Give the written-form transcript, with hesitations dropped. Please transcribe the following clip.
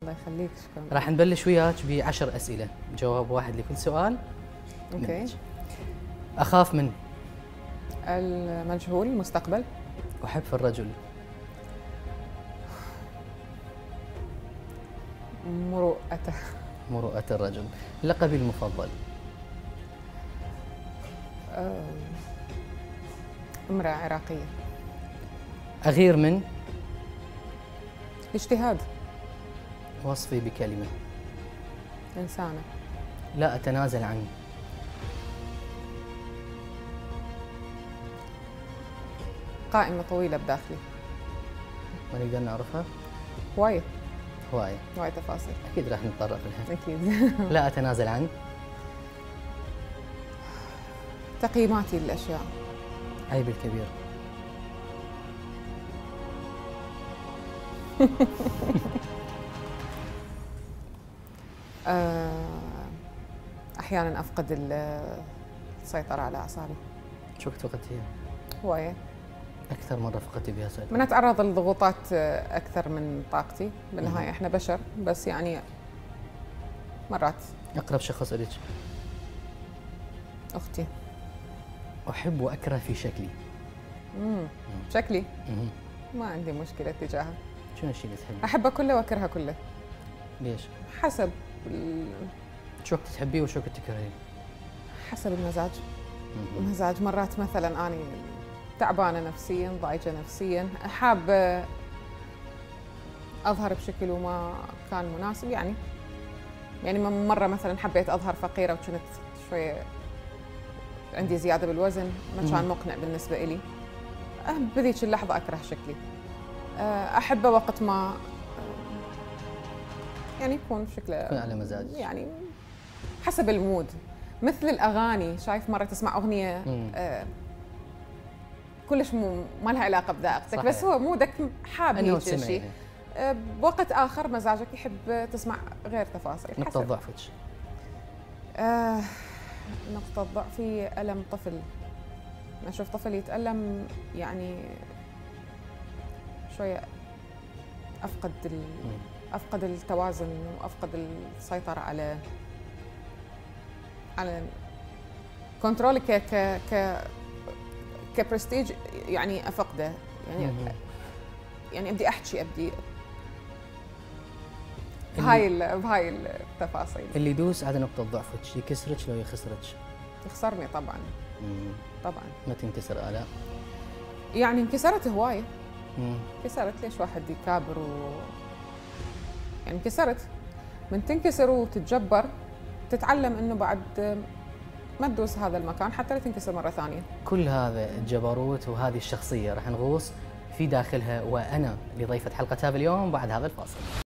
الله يخليك، شكرا. راح نبلش وياك ب10 أسئلة، جواب واحد لكل سؤال. اوكي. أخاف من المجهول، المستقبل. أحب في الرجل مروءته. مروءة الرجل. لقبي المفضل امرأة عراقية. أغير من الاجتهاد. وصفي بكلمة إنسانة. لا أتنازل عنه. قائمة طويلة بداخلي. ما نقدر نعرفها؟ هواية هواية تفاصيل. أكيد راح نتطرق لها. أكيد. لا أتنازل عنه. تقييماتي للأشياء. عيب الكبير. أحياناً أفقد السيطرة على أعصابي. شو وقت فقدتيها؟ هواية. أكثر مرة فقدتي بها سيطرة؟ من أتعرض لضغوطات أكثر من طاقتي، بالنهاية إحنا بشر، بس يعني مرات. أقرب شخص إليك؟ أختي. أحب وأكره في شكلي. شكلي؟ ما عندي مشكلة تجاهها. شنو الشيء اللي تحبيه؟ أحبه كله وأكرهه كله. ليش؟ حسب شو وقت تحبيه وشو وقت تكرهيه؟ حسب المزاج. المزاج مرات مثلا أنا تعبانة نفسيا، ضايجة نفسيا، حابة أظهر بشكل وما كان مناسب، يعني مرة مثلا حبيت أظهر فقيرة وكنت شوية عندي زيادة بالوزن، ما كان مقنع بالنسبة إلي. بذيك اللحظة أكره شكلي. أحبه وقت ما يعني يكون بشكله يكون على مزاج، يعني حسب المود. مثل الأغاني، شايف مرة تسمع أغنية كلش ما لها علاقة بذائقتك، بس هو مودك حاب هيك شيء. بوقت آخر مزاجك يحب تسمع غير تفاصيل. نقطة ضعفك؟ نقطة ضعفي ألم طفل. أشوف طفل يتألم يعني شوية أفقد التوازن وأفقد السيطرة على كنترولي كبرستيج، يعني أفقده، يعني أبدي أحكي، أبدي بهاي التفاصيل. اللي يدوس على نقطة ضعفك يكسرك لو يخسرك؟ يخسرني طبعا. طبعا. ما تنكسر آلاء؟ يعني انكسرت هواية. انكسرت. ليش واحد يكابر يعني انكسرت. من تنكسر وتتجبر تتعلم انه بعد ما تدوس هذا المكان حتى لا تنكسر مرة ثانية. كل هذا الجبروت وهذه الشخصية راح نغوص في داخلها، وأنا لضيفة حلقة هذا اليوم بعد هذا الفاصل.